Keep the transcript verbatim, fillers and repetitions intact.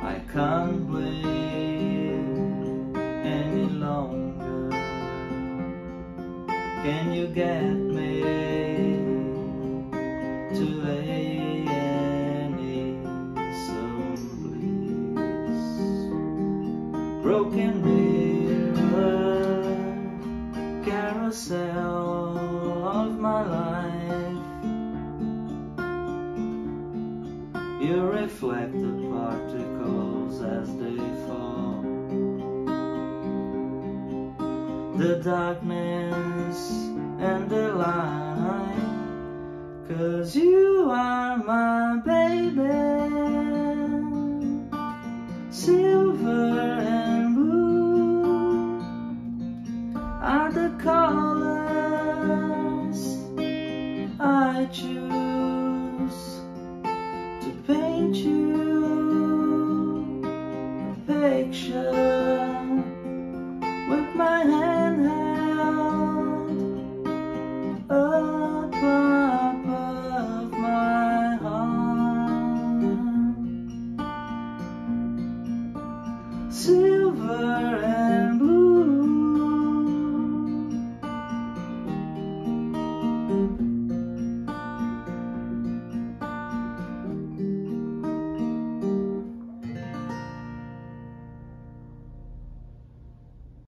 I can't wait any longer. Can you get me to any some please? Broken mirror, carousel of my life. You reflect the particles as they fall. The darkness and the light, 'cause you are my baby. Silver and blue are the colors I choose to paint you a picture with my hand held up above my heart. Silver